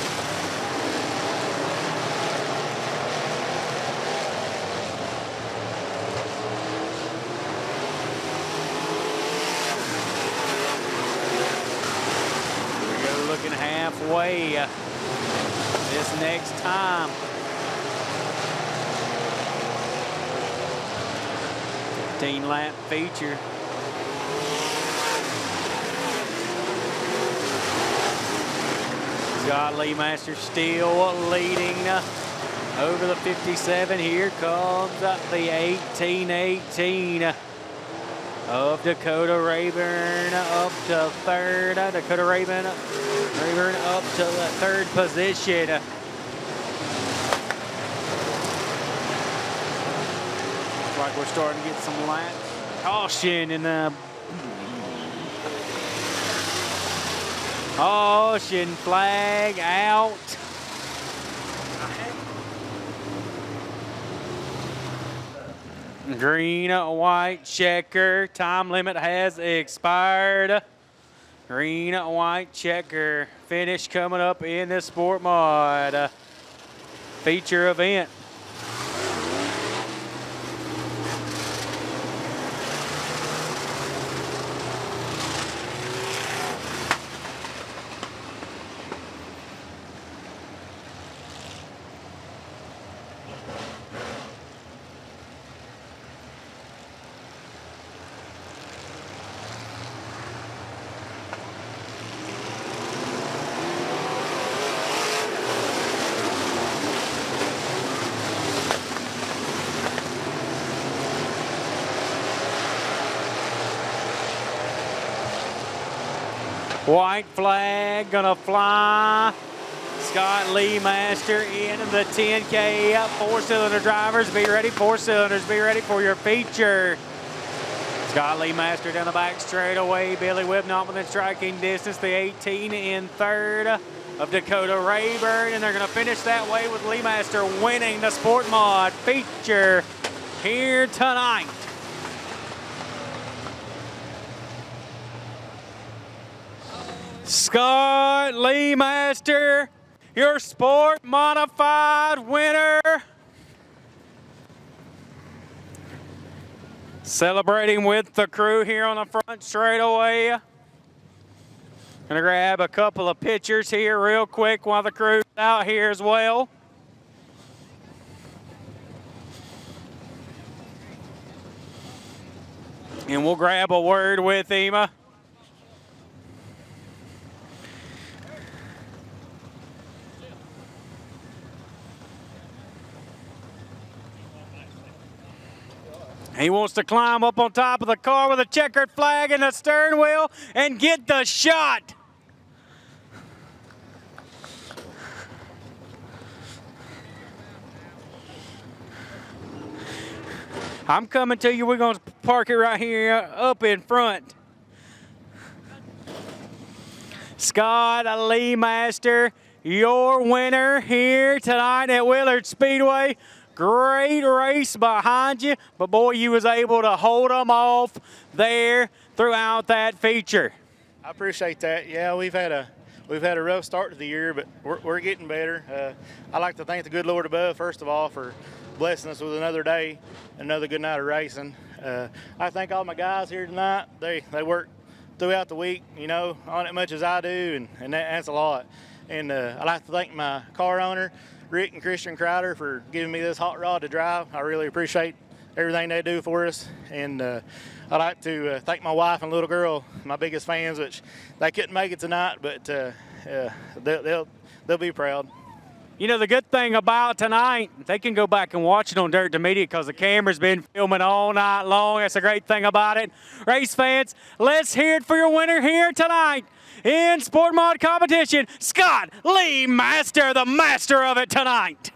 Speaker 1: We go looking halfway this next time. fifteen lap feature. Scott Lee Master still leading over the fifty-seven. Here comes the eighteen eighteen of Dakota Rayburn up to third. Dakota Rayburn, Rayburn up to the third position. like we're starting to get some light caution in the caution flag out. Green, white checker. Time limit has expired. Green, white checker. Finish coming up in this sport mod feature event. White flag gonna fly. Scott Lee Master in the ten K. Four-cylinder drivers, be ready. Four cylinders, be ready for your feature. Scott Lee Master down the back straightaway. Billy Whipnot within striking distance. The eighteen in third of Dakota Rayburn. And they're gonna finish that way with Lee Master winning the Sport Mod feature here tonight. Scott Lee Master, your Sport Modified winner. Celebrating with the crew here on the front straightaway. Gonna grab a couple of pictures here real quick while the crew's out here as well. And we'll grab a word with him. He wants to climb up on top of the car with a checkered flag and the stern wheel and get the shot. I'm coming to you. We're going to park it right here up in front. Scott Lee Master, your winner here tonight at Willard Speedway. Great race behind you, but boy, you was able to hold them off there throughout that feature.
Speaker 4: I appreciate that. Yeah, we've had a we've had a rough start to the year, but we're, we're getting better. Uh, I'd like to thank the good Lord above, first of all, for blessing us with another day, another good night of racing. Uh, I thank all my guys here tonight. They they work throughout the week, you know, on it much as I do, and, and that, that's a lot. And uh, I'd like to thank my car owner, Rick and Christian Crowder, for giving me this hot rod to drive. I really appreciate everything they do for us. And uh, I'd like to uh, thank my wife and little girl, my biggest fans, which they couldn't make it tonight, but uh, uh, they'll, they'll, they'll be proud.
Speaker 1: You know, the good thing about tonight, they can go back and watch it on Dirt to Media because the camera's been filming all night long. That's a great thing about it. Race fans, let's hear it for your winner here tonight in Sport Mod competition, Scott Lee Master, the master of it tonight.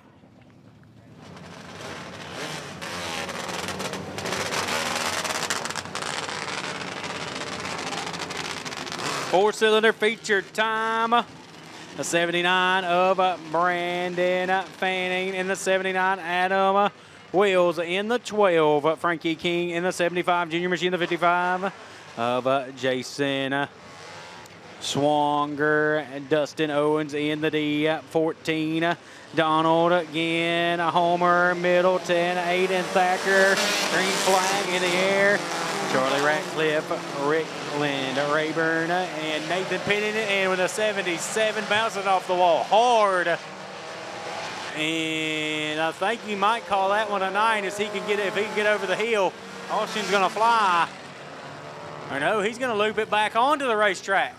Speaker 1: Four-cylinder featured time. The seventy-nine of Brandon Fanning in the seventy-nine. Adam Wills in the twelve. Frankie King in the seventy-five. Junior Machine the fifty-five of Jason Swanger. Dustin Owens in the D fourteen. Donald again. Homer Middleton. Aiden Thacker. Green flag in the air. Charlie Ratcliffe, Rick Lind, Rayburn, and Nathan pinning it in with a seventy-seven, bouncing off the wall hard. And I think you might call that one a nine, as he can get it, if he can get over the hill. Austin's gonna fly. Or no, he's gonna loop it back onto the racetrack.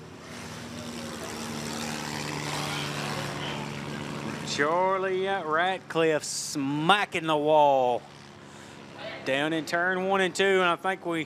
Speaker 1: Charlie Ratcliffe smacking the wall. Down in turn one and two, and I think we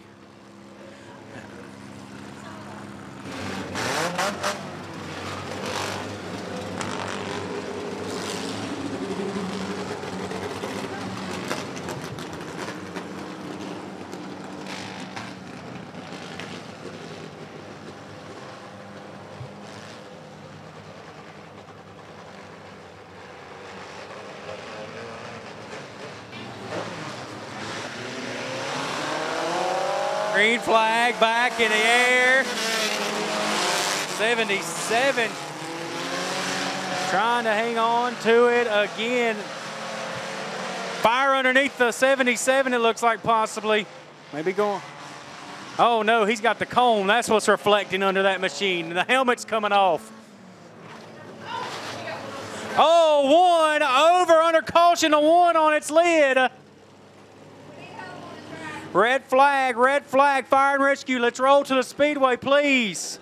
Speaker 1: Green flag back in the air. seventy-seven. Trying to hang on to it again. Fire underneath the seventy-seven, it looks like possibly. Maybe going. Oh no, he's got the cone. That's what's reflecting under that machine. The helmet's coming off. Oh, one over under caution, the one on its lid. Red flag, red flag, fire and rescue. Let's roll to the Speedway, please.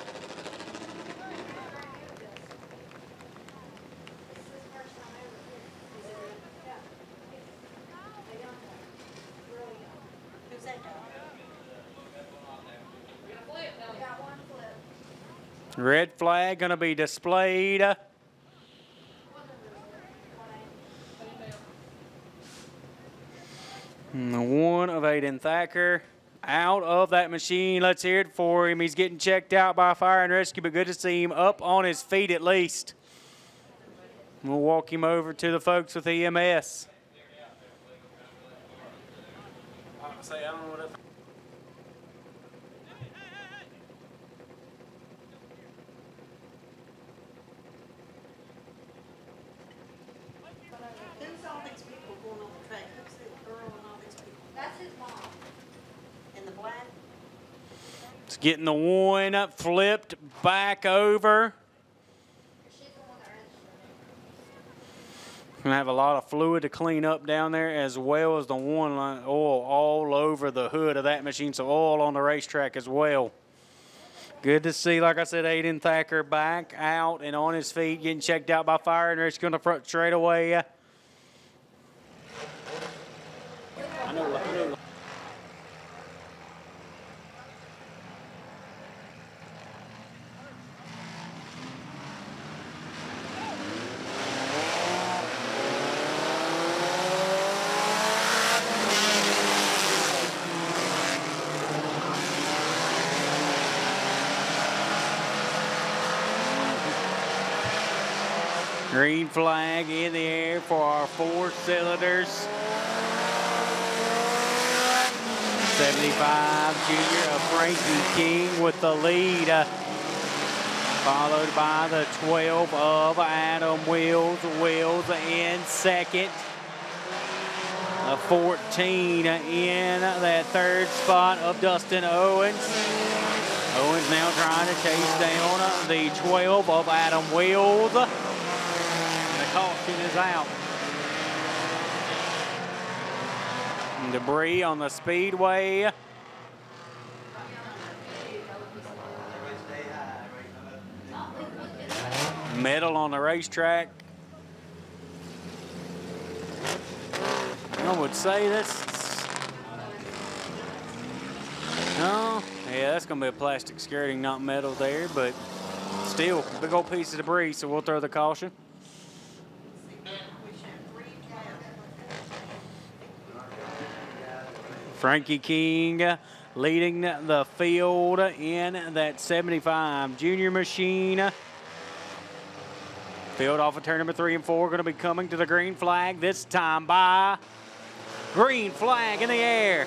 Speaker 1: Red flag gonna be displayed. And the one of Aiden Thacker out of that machine. Let's hear it for him. He's getting checked out by fire and rescue, but good to see him up on his feet at least. We'll walk him over to the folks with E M S. Say, I don't know what if
Speaker 5: Who's all these people going on the track? Who's the girl and all these people? That's his mom. In the black?
Speaker 1: it's getting the one up, flipped back over. Gonna have a lot of fluid to clean up down there, as well as the one line oil all over the hood of that machine, so oil on the racetrack as well. Good to see, like I said, Aiden Thacker back out and on his feet, getting checked out by fire and rescue on the front straightaway. I know, I know. Green flag in the air for our four cylinders. seventy-five junior of Frankie King with the lead. Uh, followed by the twelve of Adam Wills. Wills in second. The fourteen in that third spot of Dustin Owens. Owens now trying to chase down the twelve of Adam Wills. Caution is out. Debris on the Speedway. Metal on the racetrack. I would say that's, no, yeah, that's gonna be a plastic skirting, not metal there, but still, big old piece of debris, so we'll throw the caution. Frankie King leading the field in that seventy-five junior machine. Field off of turn number three and four, going to be coming to the green flag this time by green flag in the air.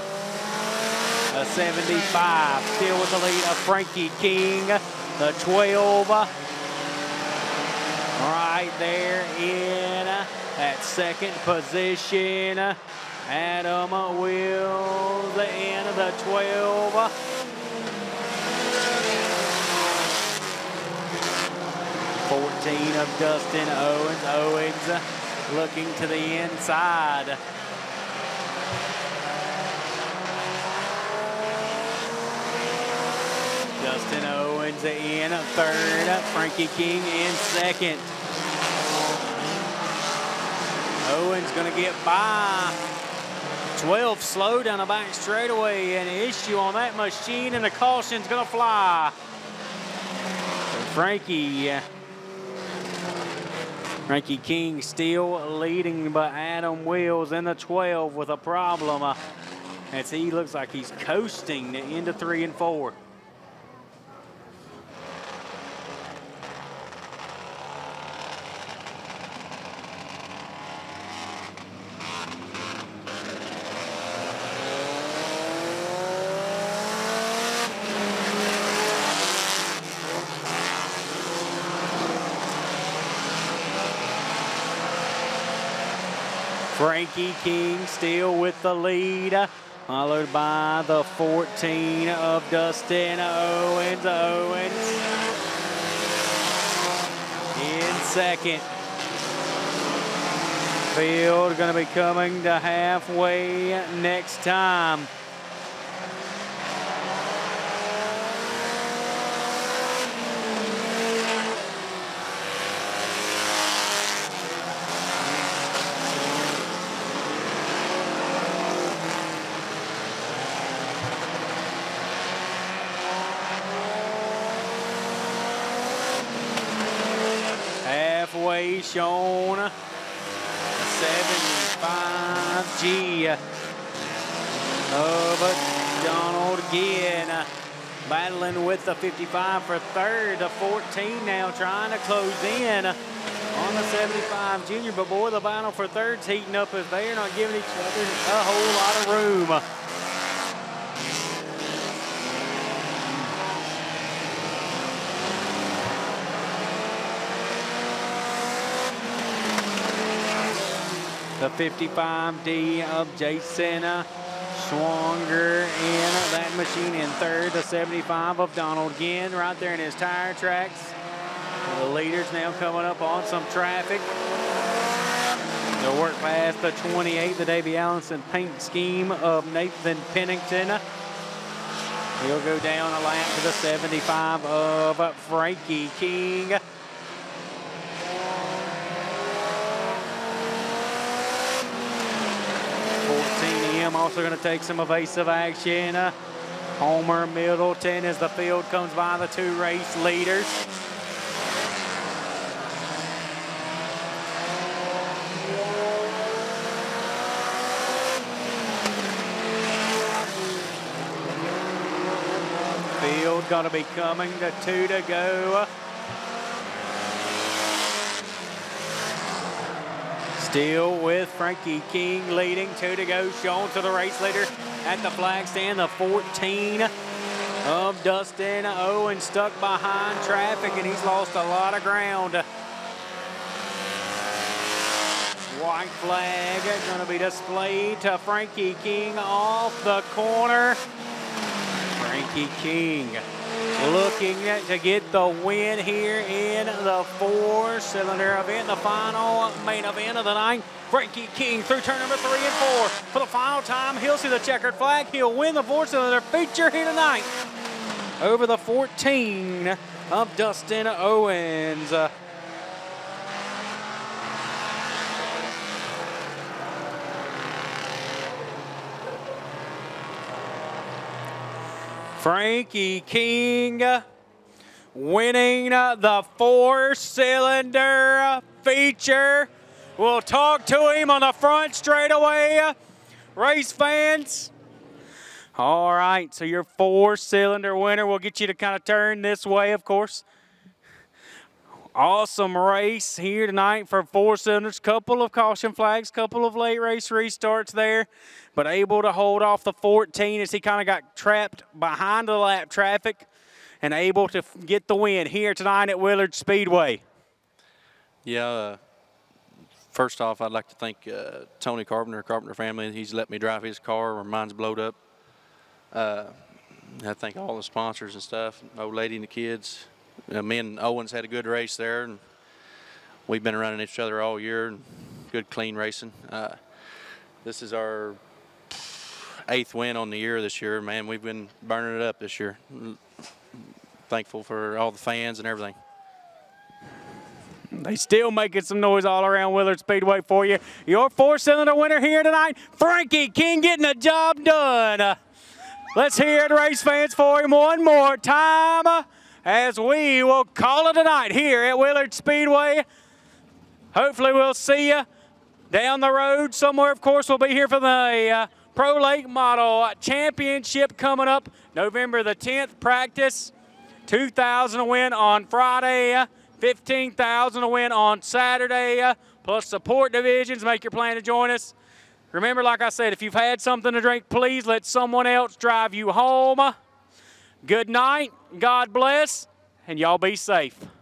Speaker 1: A seventy-five still with the lead of Frankie King. The twelve right there in that second position. Adam Wills in the twelve. fourteen of Dustin Owens. Owens looking to the inside. Dustin Owens in third. Frankie King in second. Owens going to get by. twelve slow down the back straightaway, and an issue on that machine, and the caution's going to fly. Frankie, Frankie King still leading, but Adam Wills in the twelve with a problem. Uh, as he looks like he's coasting into three and four. Frankie King still with the lead, followed by the fourteen of Dustin Owens. Owens in second. Field going to be coming to halfway next time. Halfway shown. seventy-five G of Donald again, battling with the fifty-five for third. The fourteen now trying to close in on the seventy-five junior, but boy, the battle for third's heating up as they're not giving each other a whole lot of room. The fifty-five D of Jason Schwanger in that machine in third. The seventy-five of Donald again right there in his tire tracks. The leaders now coming up on some traffic. They'll work past the twenty-eight, the Davey Allison paint scheme of Nathan Pennington. He'll go down a lap to the seventy-five of Frankie King. Also going to take some evasive action. Uh, Homer Middleton as the field comes by the two race leaders. Field going to be coming to two to go. Still with Frankie King leading, two to go, shown to the race leader at the flag stand, the fourteen of Dustin Owens stuck behind traffic, and he's lost a lot of ground. White flag going to be displayed to Frankie King off the corner. Frankie King looking to get the win here in the four-cylinder event, the final main event of the night. Frankie King through turn number three and four. For the final time, he'll see the checkered flag. He'll win the four-cylinder feature here tonight over the fourteen of Dustin Owens. Frankie King winning the four-cylinder feature. We'll talk to him on the front straightaway, race fans. All right, so your four-cylinder winner. We'll get you to kind of turn this way, of course. Awesome race here tonight for four cylinders. Couple of caution flags, couple of late race restarts there, but able to hold off the fourteen as he kind of got trapped behind the lap traffic and able to get the win here tonight at Willard Speedway.
Speaker 6: Yeah, uh, first off, I'd like to thank uh, Tony Carpenter, Carpenter family. He's let me drive his car where mine's blowed up. Uh, I thank all the sponsors and stuff, old lady and the kids. Uh, me and Owens had a good race there, and we've been running each other all year, and good clean racing. Uh, this is our eighth win on the year this year. Man, we've been burning it up this year. Thankful for all the fans and everything.
Speaker 1: They still making some noise all around Willard Speedway for you. Your four-cylinder winner here tonight, Frankie King, getting the job done. Uh, let's hear it, race fans, for him one more time, uh, as we will call it a night here at Willard Speedway. Hopefully we'll see you down the road somewhere. Of course, we'll be here for the uh, Pro Lake Model Championship coming up November the tenth. Practice, two thousand to win on Friday, uh, fifteen thousand to win on Saturday, uh, plus support divisions. Make your plan to join us. Remember, like I said, if you've had something to drink, please let someone else drive you home. Good night, God bless, and y'all be safe.